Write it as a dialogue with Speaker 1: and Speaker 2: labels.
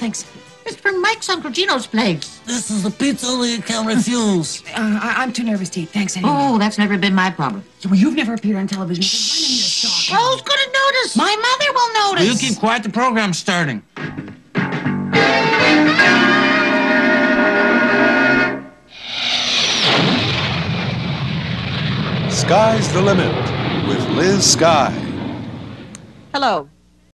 Speaker 1: thanks.
Speaker 2: It's from Mike's Uncle Gino's place.
Speaker 3: This is the pizza only you can refuse.
Speaker 1: I'm too nervous to eat. Thanks anyway.
Speaker 2: Oh, that's never been my problem.
Speaker 1: Well, you've never appeared on television. Why don't you stop?
Speaker 2: Who's gonna notice? My mother will notice.
Speaker 3: Will you keep quiet? The program's starting.
Speaker 4: Sky's the Limit with Liz Sky.
Speaker 5: Hello,